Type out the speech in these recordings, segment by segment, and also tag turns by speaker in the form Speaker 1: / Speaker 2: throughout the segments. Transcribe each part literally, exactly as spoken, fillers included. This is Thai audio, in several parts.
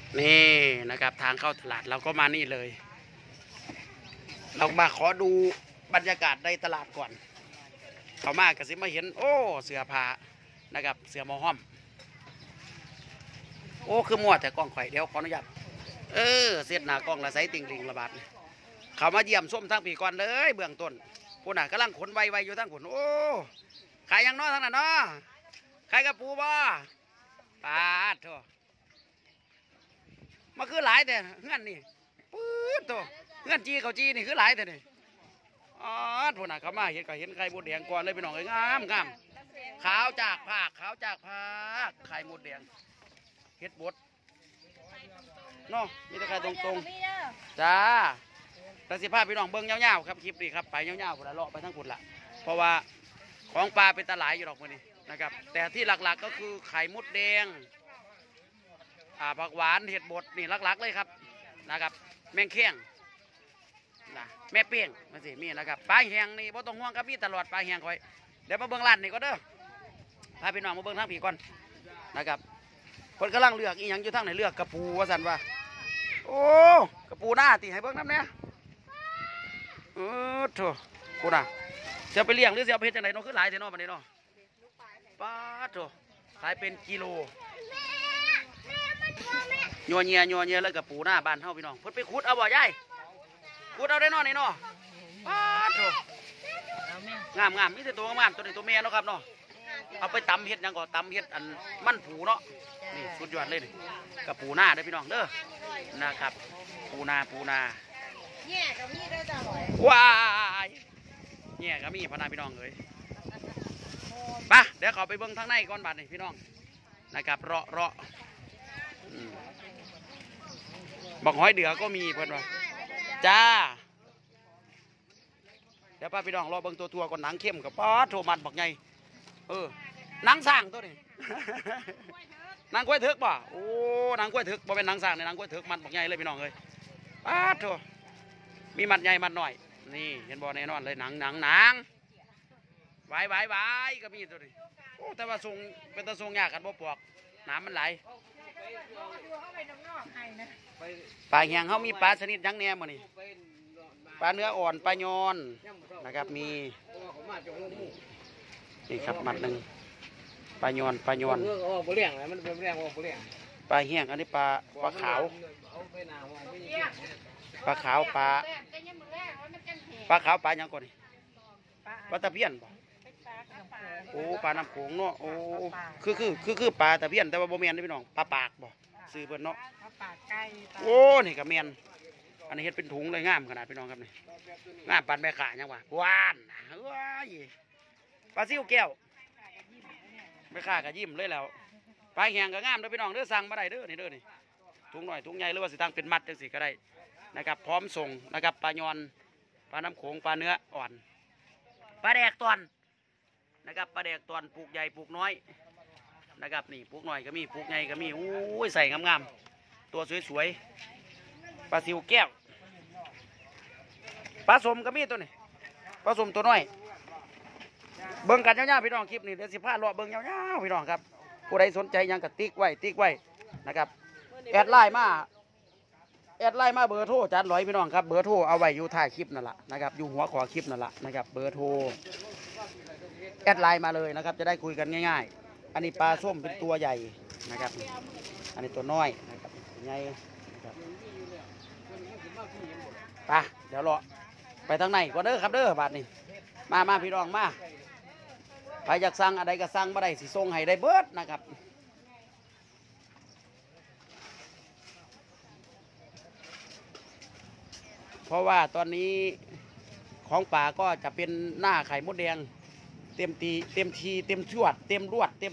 Speaker 1: นี่นะครับทางเข้าตลาดเราก็มานี่เลย เรามาขอดูบรรยากาศในตลาดก่อนเขามากกระซิบมาเห็นโอ้เสือผ้านะครับเสือหมอห้อมโอ้คือมัวแต่กล้องข่อยเดี๋ยวขออนุญาตเออเสียดหน้ากล้องละไซติงลิงระบาดเขามาเยี่ยมส้มทั้งปีก่อนเลยเบื้องต้นผู้น่ะกำลังขนไวๆอยู่ทั้งขนโอ้ขายยังน้อทั้งนั้นเนาะขายกระปูบ่ปาดโถมาคือหลายแต่เงื่อนนี่ปื๊ดโถเงื่อนจีเขาจีนี่คือหลายแต่นี่อ๋อผู้น่ะเขามาเห็นก็เห็นไข่มดแดงก่อนเลยพี่น้องเลยงามงามขาวจากภาคขาวจากภาคไข่มดแดงเฮ็ดบดเนาะมีแต่ไข่ตรงๆจ้าแต่สิภาพพี่น้องเบิ้งเงาๆครับคลิปนี้ครับไปเงาๆพุ่นละเลาะไปทั้งพุ่นละเพราะว่าของปลาเป็นตะหลายอยู่ดอกมื้อนี้นะครับแต่ที่หลักๆก็คือไข่มดแดงอ่าผักหวานเห็ดบดนี่หลักๆเลยครับนะครับแมงเข่งนะแม่เปี้ยงมาสิมีนะครับปลาแห้งนี่บ่ต้องห่วงครับมีตลอดปลาแห้งคอยเดี๋ยวมาเบิ้งร้านนี่ก็เด้อพาพี่น้องมาเบิ้งทางผีก่อนนะครับคนกำลังเลือกอีหยังอยู่ทางไหนเลือกกระปูว่าสันว่าโอ้กระปูหน้าตีให้เบิ้งน้ำเนี่ยเออโถกูน่ะจะไปเลี้ยงหรือจะเอาไปเฮ็ดจังไดเนาะคือหลายเท่าเนาะบัดนี้เนาะป้าโถขายเป็นกิโลยัวเงียยัวเงียแล้วกับปูหน้าบ้านเฮาพี่น้องเพิ่นไปขุดเอาบ่ยายขุดเอาได้เนาะนี่เนาะป้าโถงามงามมีแต่ตัวงามตัวนี้ตัวแม่เนาะครับเนาะเอาไปตำเฮ็ดยังก็ตำเฮ็ดอันมันผูเนาะนี่สุดยอดเลยนี่กับปูหน้าเด้อพี่น้องเด้อนะครับปูนาปูนาเนี่ยก็มีได้จ้าหน่อยว้ายเนี่ยก็มีพนาพี่น้องเลยปะเดี๋ยวเขาไปเบิ้งทางในก่อนบัดนี่พี่น้องนะครับเลาะเลาะบักหอยเดือก็มีเพื่อนว่าจ้าเดี๋ยวป้าพี่น้องรอเบิ้งตัวทัวก่อนหนังเข้มกับป้าโทมันบักไงเออหนังสร้างตัวนี้นางกล้วยเถือกป่ะโอ้นางกล้วยเถือกบ่เป็นนางสร้างในนางกล้วยเถือกมันบักไงเลยพี่น้องเลยป้าโทมีมัดใหญ่มัดหน่อยนี่เห็นบ่แน่นอนเลยหนังหนังหนังไว้ไว้ไว้ก็มีตัวนี้โอ้แต่ว่าทรงเป็นตะทรงยากกันบ่ปวกน้ำมันไหลปลาแห้งเขามีปลาชนิดยังแน่มื้อนี้ปลาเนื้ออ่อนปลายอนนะครับมีนี่ครับมัดหนึ่งปลายอนปลายอนปลาแห้งอันนี้ปลาปลาขาวปลาขาวปลาปลาขาวปลายังก่อนนี่ปลาตะเพียนบ่โอ้ปลาน้ำโขงเนาะโอ้คือคือคือคือปลาตะเพียนแต่ว่าโบเมียนนี่พี่น้องปลาปากบ่ซื้อเพิ่นเนาะโอ้นี่กับเมียนอันนี้เฮ็ดเป็นถุงเลยงามขนาดพี่น้องครับนี่งามปานแม่ขายังวะหวานเฮ้ยปลาซิวแก้วแม่ขาก็ยิ้มเลยแล้วปลาแห้งก็งามเด้อพี่น้องเด้อสั่งมาได้เด้อนี่เด้อนี่ถุงหน่อยถุงใหญ่หรือว่าสิตั้งเป็นมัดจังสิก็ได้นะครับพร้อมส่งนะครับปลายอนปลาน้ำโขงปลาเนื้ออ่อนปลาแดกตอนนะครับปลาแดกตอนปลูกใหญ่ปลูกน้อยนะครับนี่ปลูกน้อยก็มีปลูกใหญ่ก็มีโอ้ยใส่งามๆตัวสวยๆปลาซิวแก้วปลาสมก็มีตัวนี้ปลาสมตัวน้อยเบิ่งกันยาวๆพี่น้องคลิปนี้เดี๋ยวสิพาเลาะเบิ่งยาวๆพี่น้องครับผู้ใดสนใจยังกับติ๊กไว้ติ๊กไว้นะครับแอดไลน์มาแอดไลน์มาเบอร์โทรจัดร้อยพี่น้องครับเบอร์โทรเอาไว้อยู่ท้ายคลิปนั่นแหละนะครับอยู่หัวขอคลิปนั่นแหละนะครับเบอร์โทรแอดไลน์มาเลยนะครับจะได้คุยกันง่ายๆอันนี้ปลาส้มเป็นตัวใหญ่นะครับอันนี้ตัวน้อยนะครับใหญ่นะครับไปเดี๋ยวรอไปทางไหนก่อนเด้อครับเด้อบาทนี่มามาพี่น้องมาใครอยากสั่งอะไรก็สั่งมาได้สิส่งให้ได้เบิดนะครับเพราะว่าตอนนี้ของป่าก็จะเป็นหน้าไข่มดแดงเต็มตีเต็มทีเต็มชวดเต็มรวดเต็ม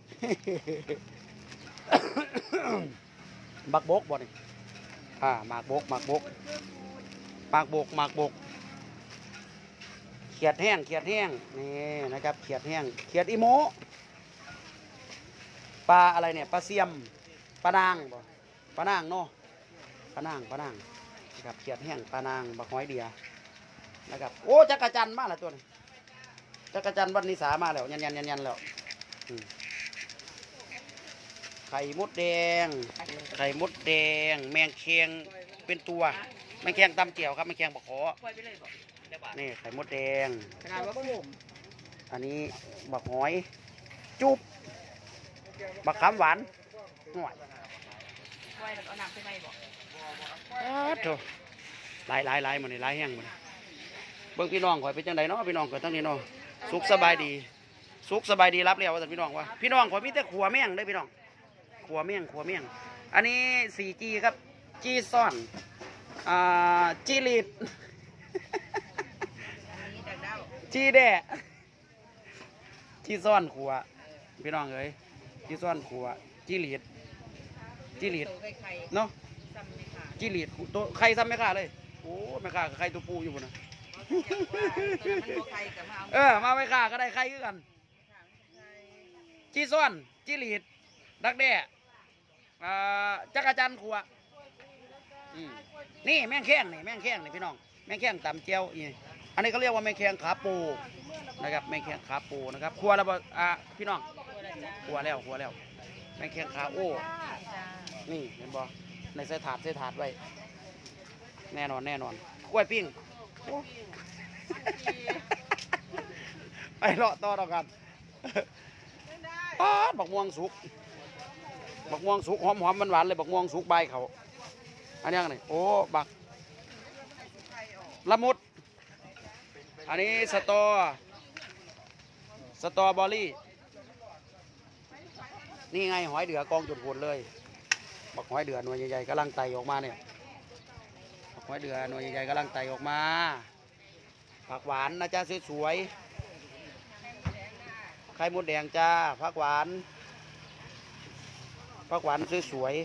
Speaker 1: บักบกบ่นี่อ่าหมากบกหมากบกหมากบกหมากบกเขียดแห้งเขียดแห้งนี่นะครับเขียดแห้งเขียดอีโมปลาอะไรเนี่ยปลาเสียมปลานางบ่ปลานางเนาะปลานางปลานางนะครับเขียดแห้งปลานางบักหอยเดียนะครับโอ้จักรจันทร์มาแล้วตัวนี้จักรจันทร์วันนิสามาแล้วยันยันยันยันแล้วขข่มดแดงไข่มดแดงแมงเคียงเป็นตัวแมงเคียงตำเจียวครับแมงเคียงบกขอนี่ไข่มดแดงอันนี้บักหอยจุ๊บบักขามหวานหน่อยโถหลายหลายหลายมันนี่หลายแห้งมันเบิ่งพี่น้องข่อยเป็นจังไดเนาะพี่น้องข่อยทั้งนี้เนาะสุขสบายดีสุขสบายดีรับแล้วว่าแต่พี่น้องว่าพี่น้องข่อยมีแต่ขัวแม่งเลยพี่น้องขัวแม่งขัวแม่งอันนี้ สี่จี ครับจีซ่อนอ่าจีลีดจีแดะจีซ่อนขัวพี่น้องเอ้ยจีซ่อนขัวจีลีดจีลีดเนาะจีลีดตัวใครซ้ำไม่ฆ่าเลยโอ้ไม่ฆ่ากับใครตัวปูอยู่บนนะเออมาไม่ฆ่าก็ได้ใครคือกันจีซ่อนจีลีดดักแด้อ่าจักรจันทร์ขัวนี่แมงแข้งนี่แมงแข้งนี่พี่น้องแมงแข้งตำเจียวอีอันนี้เขาเรียกว่าแมงแข้งขาปูนะครับแมงแข้งขาปูนะครับขัวแล้วอ่ะพี่น้องขัวแล้วขัวแล้วแมงแข้งขาโอ้นี่เห็นบ่ในใส่ถาดใส่ถาดไว้แน่นอนแน่นอนกล้วยปิ้งไปเลาะต่อต่อกันบักม่วงสุกบักม่วงสุกหอมหอมมันหวานเลยบักม่วงสุกใบเขาอันนี้ไงโอ้บักละมุดอันนี้สตอสตอบอรี่นี่ไงหอยเดือกองจุดผลเลยบักหอยเดือหน่วยใหญ่ๆกำลังไต่ออกมาเนี่ยบักหอยเดือหน่วยใหญ่ๆกำลังไต่ออกมาผักหวานนะจ๊ะสวยๆไข่มดแดงจ้าผักหวานผักหวานสวย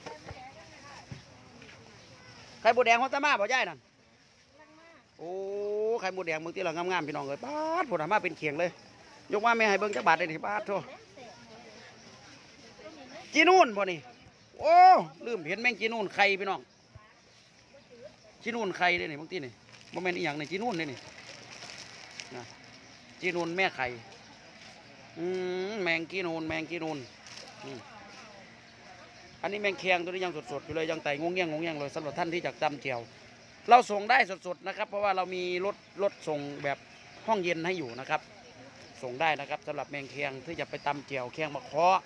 Speaker 1: ๆไข่มดแดงเขาจะมาบ่ใหญ่นั่นโอ้ไข่มดแดงมึงที่เรางามๆพี่น้องเลยป้าดผลมาเป็นเขียงเลยยกว่าไม่ให้เบิ้งจักบาทเลยนี่ป้าดโธ่จีนูนบ่นี่โอ้ลืมเห็นแมงจีนูนไข่พี่น้องจีนูนไข่เลยนี่บางทีนี่โมเมนต์อีหยังในจีนูนเลยนี่นะจีนูนแม่ไข่อืมแมงจีนูนแมงจีนูนอันนี้แมงเคียงตัวนี้ยังสดๆอยู่เลยยังไต่งงเงี้ยงงงเงี้ยงเลยสำหรับท่านที่จากตำเจียวเราส่งได้สดๆนะครับเพราะว่าเรามีรถรถส่งแบบห้องเย็นให้อยู่นะครับส่งได้นะครับสำหรับแมงเคียงที่จะไปตำเจียวเคียงมะเคาะ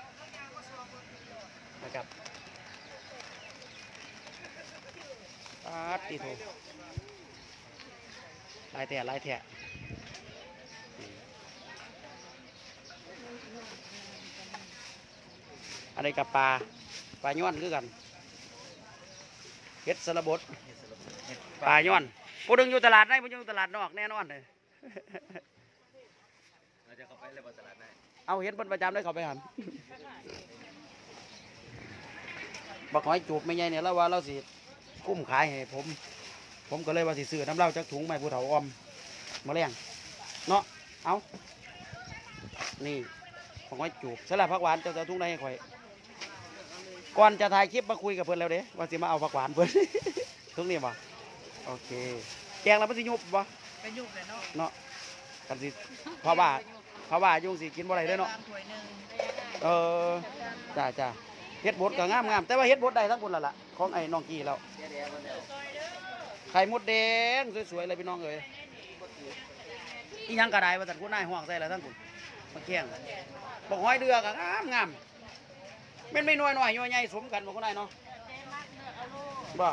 Speaker 1: นะครับปาดตีโถลายแถะลายแถะอะไรกับปลาปลาย้อนคือกันเฮ็ดสารบดปลาย้อนผู้ดึงอยู่ตลาดได้ผู้ดึงอยู่ตลาดนอกแน่นอนเลยเราจะเข้าไปเลยบนตลาดได้เอาเฮ็ดบนประจำได้เขาไปหันบักหอยจูบไม่ใหญ่เนี่ยแล้วว่าเราสิกุ้มขายให้ผมผมก็เลยว่าสิซื้อน้ำเหล้าจากถุงไม้ผู้เฒ่าอมมาเลี้ยงเนาะเอานี่บักหอยจูบสลับผักหวานเจ้าจะทุ่งได้ให้ข่อยก่อนจะถ่ายคลิปมาคุยกับเพื่อนแล้วเด้ว่าสิมาเอาผักหวานเพื่อนทุกนี่บ่โอเคแกงแล้วมันสิยุบบ่ไปยุบเลยเนาะเนาะกันสิเพราะว่าเพราะว่ายุงสิกินบ่ได้เด้เนาะเออจ้าจ้าเฮ็ดบดก็งามงามแต่ว่าเฮ็ดบดได้ทั้งคนละล่ะของไอ้น้องกีแล้วไข่มดแดงสวยๆเลยพี่น้องเอ้ยอีหยังกระไดมาตัดคุณนายห่วงใส่แล้วทั้งคุณมาแข่งบอกหอยเดือก็งามงามเป็นไม่น้อยหน่อยย่อยใหญ่สมกันบอกคุณนายเนาะบ่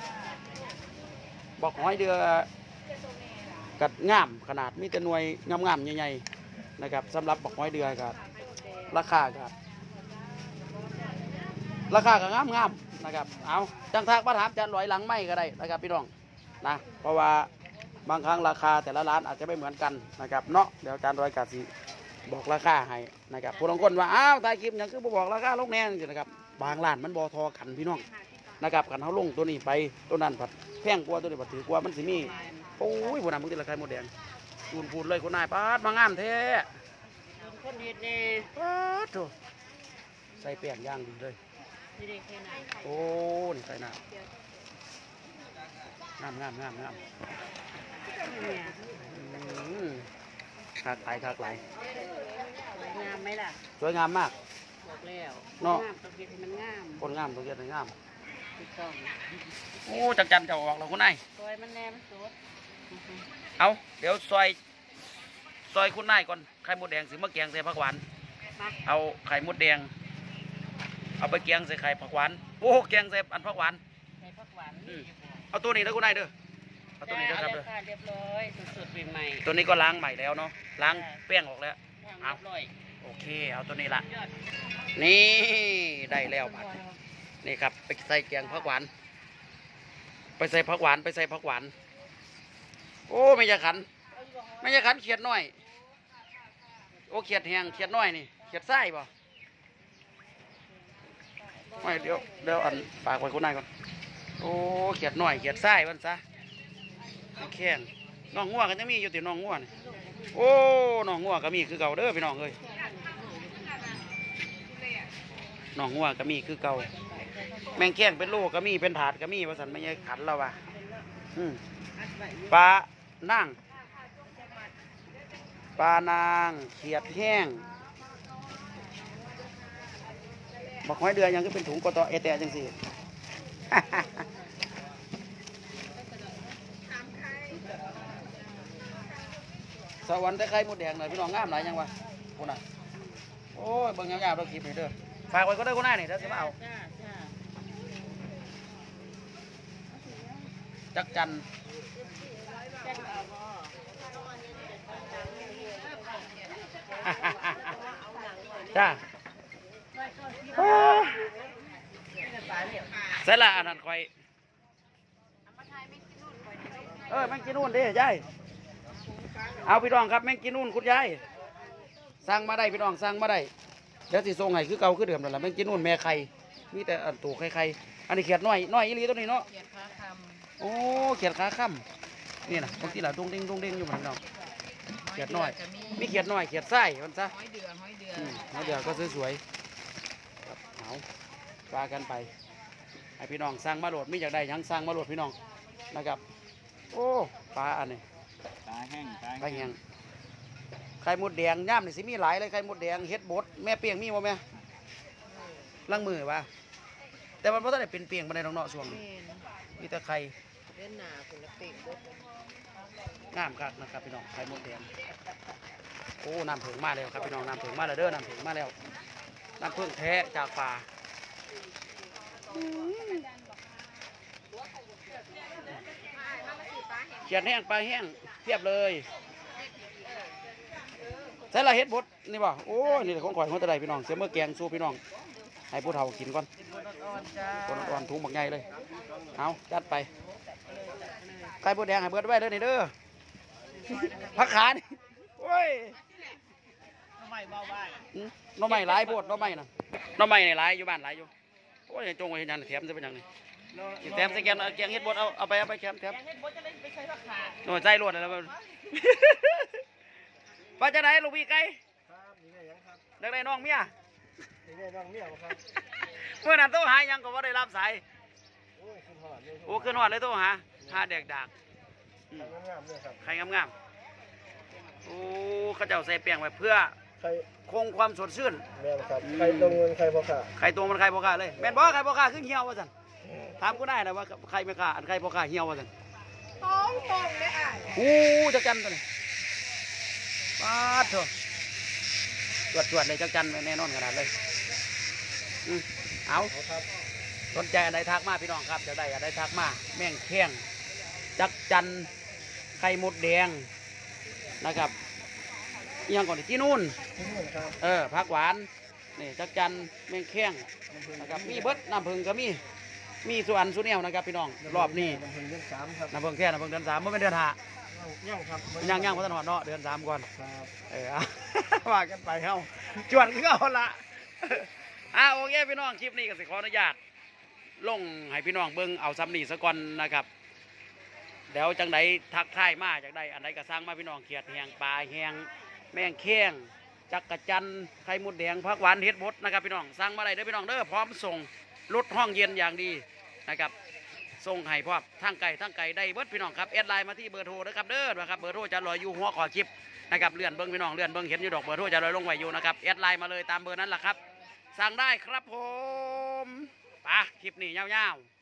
Speaker 1: บอกหอยเดือกัดงามขนาดมีแต่หน่วยงามๆใหญ่ๆนะครับสำหรับบอกหอยเดือกับราคาครับราคาก็งามงามนะครับเอาจังทากมาถามจะลอยหลังไม่ก็ได้นะครับพี่น้องนะเพราะว่าบางครั้งราคาแต่ละร้านอาจจะไม่เหมือนกันนะครับเนาะเดี๋ยวอาจารย์ร้อยกาสีบอกราคาให้นะครับผู้ลงคนว่าอ้าวตายคลิปอย่างคือบอกราคาลงแน่นนะครับบางร้านมันบอทอกันพี่น้องนะครับกันเขาลงตัวนี้ไปตัวนั้นผัดแพงกว่าตัวนี้ผัดถือกว่ามันสิมีโอ้ยพวกนั้นมึงติดราคาหมดแดงพูนพูนเลยคนนายป้าดมางามแท้คนเห็ดนี่ป้าดโถใส่แป้งย่างดีเลยโอ้นี่ใส่น้ำงามงามงามงามคากไหลคากไหลสวยงามไหมล่ะสวยงามมาก
Speaker 2: บอกแล้ว
Speaker 1: เนาะ
Speaker 2: งามต้องเฮ็ดให้มันงาม
Speaker 1: คนงามตัวเดียวเลยงาม
Speaker 2: ถูกต้อง
Speaker 1: โอ้จักจันจะออกเราคุณนาย
Speaker 2: ซอยมันแนมนสด
Speaker 1: เอาเดี๋ยวซอยซอยคุณนายก่อนไข่มดแดงสิมาแกงใส่ผักหวาน
Speaker 2: มา
Speaker 1: เอาไข่มดแดงเอาไปแกงใส่ไข่ผักหวานโอ้แกงใส่อันผักหวาน
Speaker 2: ใส่ผักหวาน
Speaker 1: อืมเอาตัวนี้นะคุณนายเด้อเอาตัวนี้
Speaker 2: จ้า
Speaker 1: เด้อ
Speaker 2: เอา
Speaker 1: ครับ
Speaker 2: เลย
Speaker 1: เด้อ
Speaker 2: ค่ะเรียบร้อยสุดๆใหม่ๆ
Speaker 1: ตัวนี้ก็ล้างใหม่แล้วเนาะล้างแป้งออกแล้ว
Speaker 2: ย่างเรียบร้อย
Speaker 1: โอเคเอาตัวนี้ละ
Speaker 2: ยอด
Speaker 1: นี่ได้แล้วบัดนี่ครับไปใส่แกงผักหวาน ไปใส่ผักหวานไปใส่ผักหวาน โอ้ไม่จะขันไม่จะขันเขียดน้อยโอ้เขียดแหงเขียดน้อยนี่เขียดไส้ป่ะไม่เดี๋ยวเดี๋ยวอันฝากไว้คนนายก่อนโอ้เขียดน้อยเขียดไส้มันซะแข้งน้องงัวกันจะมีอยู่ติน้องงัวนี่โอ้น้องงัวก็มีคือเก่าเด้อพี่น้องเอ้ยน้องงัวก็มีคือเก่าแมงแข้งเป็นโลก็มีเป็นถาดก็มีว่าสันไม่ใช่ขันแล้วว่ะอืมปลานั่งปลานางเขียดแห้งบอกห้อยเดือนยังก็เป็นถุงกอตอเอแตะจังสิ สวรรค์แต่ไข่มดแดงหน่อยพี่น้องงามหลายยังวะคุณน่ะโอ้ยเบิ่งยาวๆเราคลิปนี่เด้อฝากไว้ก็ได้คนหน้านี่เด้อสิมาเอา
Speaker 2: จ้าจ้า
Speaker 1: จักจัน
Speaker 2: แจ้งเอาบ่
Speaker 1: จ้าเสร็จละอันนั้นคอยเออแมงกินนู่นดิยายเอาพี่น้องครับแมงกินนู่นคุณยายสั่งมาได้พี่น้องสั่งมาได้เดี๋ยวสิส่งให้คือเก่าคือเดิมนั่นแหละแมงกินนู่นแม่ไข่มีแต่อันตัวไข่ไข่อันนี้เขียดน้อยน้อยอีหลีตัวนี้เนาะ
Speaker 2: เขียนค้าค
Speaker 1: โอ้เขียดขาค่ำนี่นะบางทีละดงเด้งดงเด้งอยู่เหมือนกัน
Speaker 2: ำ
Speaker 1: เขียดน้อย
Speaker 2: จะมี
Speaker 1: มีเขียดน้อยเขียดไส้มันซะ
Speaker 2: ห้อยเดือห้อยเดือ
Speaker 1: อืมแล้วเดี๋ยวก็สวยๆครับเอาปลากันไปให้พี่น้องสั่งมาโหลดไม่อยากได้หยังสั่งมาโหลดพี่น้องนะครับ โอ้ปลาอันนี้
Speaker 3: ตาแห้งตา
Speaker 1: ปลาแห้งไข่มดแดงย่ามนี่สิมีหลายเลยไข่มดแดงเฮ็ดบดแม่เปียงมีบ่แม่ล้างมือป่ะแต่มันบ่ทันได้เป็นเปียงบ่ได้น้องๆช่วงนี้
Speaker 2: เมน
Speaker 1: มีแต่ไข่
Speaker 2: เล่นหนาคุณละเป็กบด
Speaker 1: งามคักนะครับพี่น้องไข่มดแดงโอ้น้ำเผิงมาแล้วครับพี่น้องน้ำเผิงมาแล้วเด้อน้ำเผิงมาแล้วน้ำเพิ่งแท้จากป่าเขียดแห้งปลาแห้งเทียบเลยใส่ละเฮ็ดบดนี่บ่โอ้ยนี่ของข่อยของตะไดพี่น้องเสียเมื่อแกงสู้พี่น้องให้ผู้เฒ่ากินก่อน
Speaker 2: อ่อนๆจ้า
Speaker 1: คนอ่อนถุงบักใหญ่เลยเอาจัดไปไข่บดแดงให้เบิดไว้เด้อนี่เด้อผักขานี่โอ้ย
Speaker 2: ทำไมเบาบ้าน
Speaker 1: อืมหน้อไม้หลายโพดหน้อไม้น่ะหน้อไม้นี่หลายอยู่บ้านหลายอยู่โอ้ยจงไว้เห็นยันแถมจะเป็นหยังนี่แถมใส่แกงเอาแกงเฮ็ดบดเอาเอาไปเอาไปแถมแถม
Speaker 2: แกงเฮ็ดบดจะได้ไปใช้ผักขา
Speaker 1: หน่วยใจรวดแล้วมัน ว่าจะไหนลูกพี่ไก่
Speaker 3: ครับนี่ไงยังครับ
Speaker 1: อยากได้น้องเมีย
Speaker 3: นี่ไงน้องเมียบ่ครับ
Speaker 1: เมื่อนั้นโทรหายังก็ว่าได้รับสาย
Speaker 3: โอ้ยขึ้นหอดเลย
Speaker 1: โอ้ขึ้นหอดเลยโทรหาหาแดกดากอืม
Speaker 3: งามๆเลยครับ
Speaker 1: ไข่งามๆโอ้เขาเจ้าใส่แป้งไว้เพื่อ
Speaker 3: ไข่
Speaker 1: คงความสดชื่น
Speaker 3: แม่นครับไข่ตรงเงินไข่พ่อขา
Speaker 1: ไข่ตัวมันไข่พ่อค้าเลยแม่นบ่ไข่พ่อค้าขึ้นเหี่ยวว่าซั่นถามกูได้นะว่าไข่ไม่ค้าอันไข่พ่อค้าเหี่ยวว่าซั่น
Speaker 2: ท้องป่องเลยอ่ะ
Speaker 1: โอ้จักจันตัวนี้ปาดเถอะตรวจตรวจเลยจักจันแน่นอนขนาดเลยอืมเอา
Speaker 3: เอาครับ
Speaker 1: สนใจอะไรทักมาพี่น้องครับจะได้อะไรทักมาแม่งแข้งจักจันไข่มดแดงนะครับอิหยังก่อนดิที่นู่น
Speaker 3: ที่นู่นครับ
Speaker 1: เออผักหวานนี่จักจันแม่งแข้งนะครับมีเบิดน้ำผึ้งก็มีมีส่วนสุนแนวนะครับพี่น้องรอบนี้
Speaker 3: น้ำผึ้งเดือนสามครับ
Speaker 1: น้ำผึ้งแค่น้ำผึ้งเดือนสามไม่เป็นเดือนห้า
Speaker 3: ย่างครับ
Speaker 1: ย่างย่างพัฒนหอดเนาะเดือนสามก่อน
Speaker 3: ครับ
Speaker 1: เออ ว่ากันไปเฮ้าจวนคือเอาละ อ่าโอเคพี่น้องคลิปนี้ก็สิขออนุญาตลงให้พี่น้องเบิ้งเอาซ้ำนี่ซะก่อนนะครับเดี๋ยวจังไดทักทายมาจากใดอันใดก็สร้างมาพี่น้องเขียดแหงปลาแหงแมงแข้งจักกะจันไข่มดแดงผักหวานเฮ็ดบดนะครับพี่น้องสั่งมาได้เด้อพี่น้องเด้อพร้อมส่งรถห้องเย็นอย่างดีนะครับส่งให้พร้อมทั้งไก่ทั้งไก่ได้เบิดพี่น้องครับแอดไลน์มาที่เบอร์โทรนะครับเด้อนะครับเบอร์โทรจะลอยอยู่หัวขอคลิปนะครับเลื่อนเบิ้งพี่น้องเลื่อนเบิ้งเห็นอยู่ดอกเบอร์โทรจะลอยลงไว้อยู่นะครับแอดไลน์มาเลยตามเบอร์นั้นแหละครับสั่งได้ครับผมไปะคลิปนี้ยาวๆ